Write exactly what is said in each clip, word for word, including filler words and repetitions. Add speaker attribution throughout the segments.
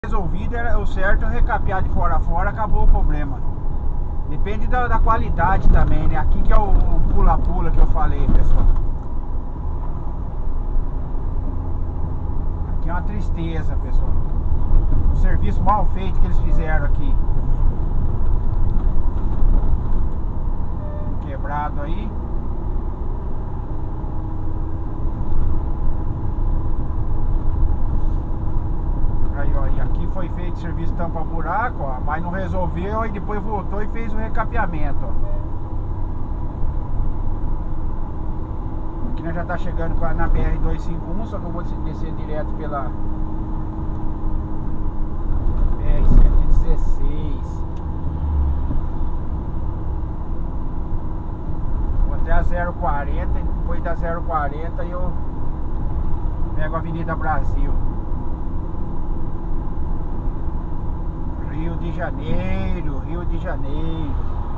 Speaker 1: Resolvido, era o certo é recapear de fora a fora, acabou o problema. Depende da, da qualidade também, né? Aqui que é o pula-pula que eu falei, pessoal. Aqui é uma tristeza, pessoal. O serviço mal feito que eles fizeram aqui. Quebrado aí. Aí, ó, e aqui foi feito serviço tampa-buraco, ó, mas não resolveu, e depois voltou e fez o recapeamento, ó. Aqui nós já tá chegando na B R duzentos e cinquenta e um, só que eu vou descer direto pela B R cento e dezesseis. Vou até a zero quarenta, e depois da zero quarenta eu pego a Avenida Brasil. Rio de Janeiro, Rio de Janeiro.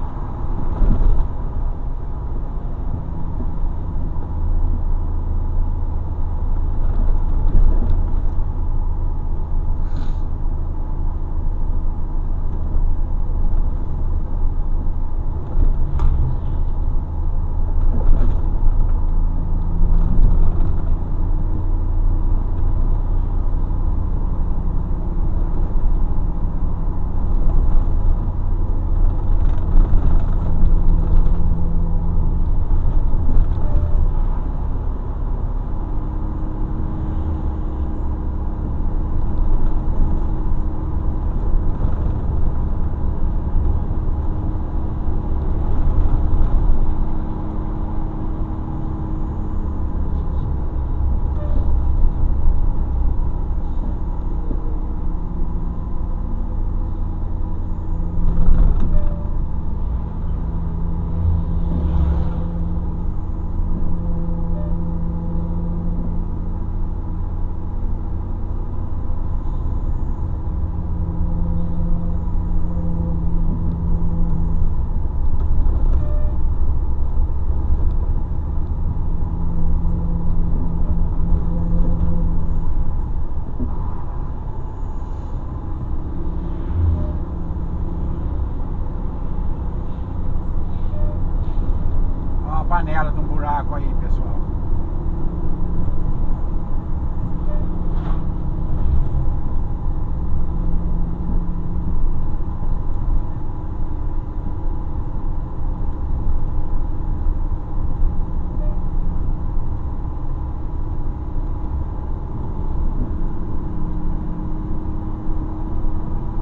Speaker 1: Panela de um buraco aí, pessoal.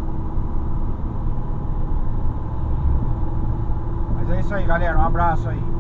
Speaker 1: Mas é isso aí, galera. Um abraço aí.